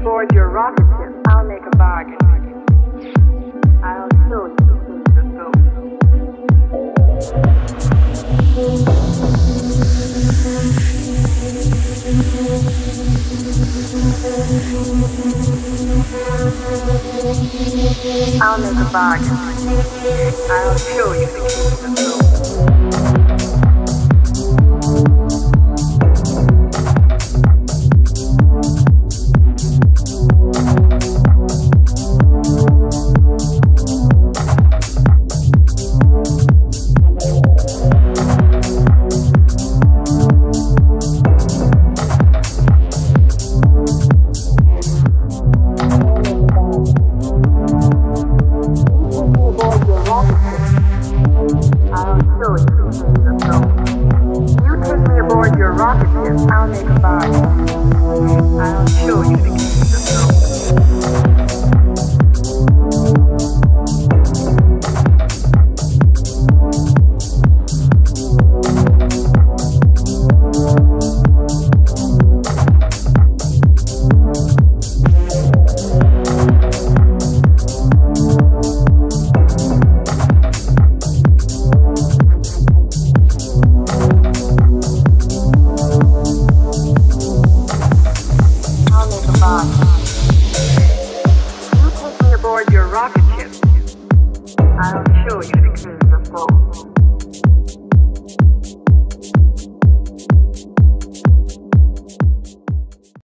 aboard your rocket ship, I'll make a bargain. I'll show you the soul. I'll make a bargain. I'll show you the keys of soul. I'll make a bargain. I'll show you the keys of soul.